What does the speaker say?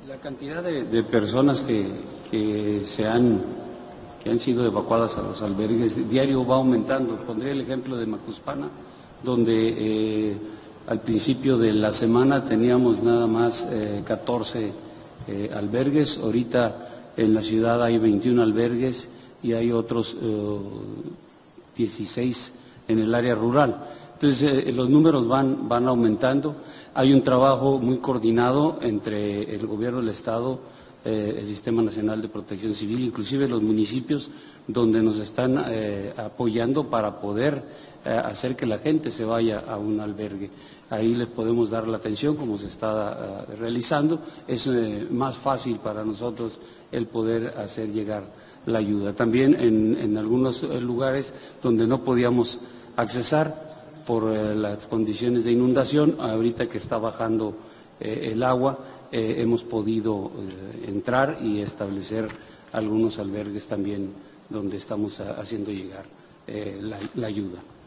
La cantidad de personas que han sido evacuadas a los albergues diario va aumentando. Pondría el ejemplo de Macuspana, donde al principio de la semana teníamos nada más 14 albergues. Ahorita en la ciudad hay 21 albergues y hay otros 16 en el área rural. Entonces los números van aumentando. Hay un trabajo muy coordinado entre el gobierno del Estado, el Sistema Nacional de Protección Civil, inclusive los municipios, donde nos están apoyando para poder hacer que la gente se vaya a un albergue. Ahí les podemos dar la atención como se está realizando. Es más fácil para nosotros el poder hacer llegar la ayuda. También en algunos lugares donde no podíamos accesar por las condiciones de inundación, ahorita que está bajando el agua, hemos podido entrar y establecer algunos albergues también donde estamos haciendo llegar la ayuda.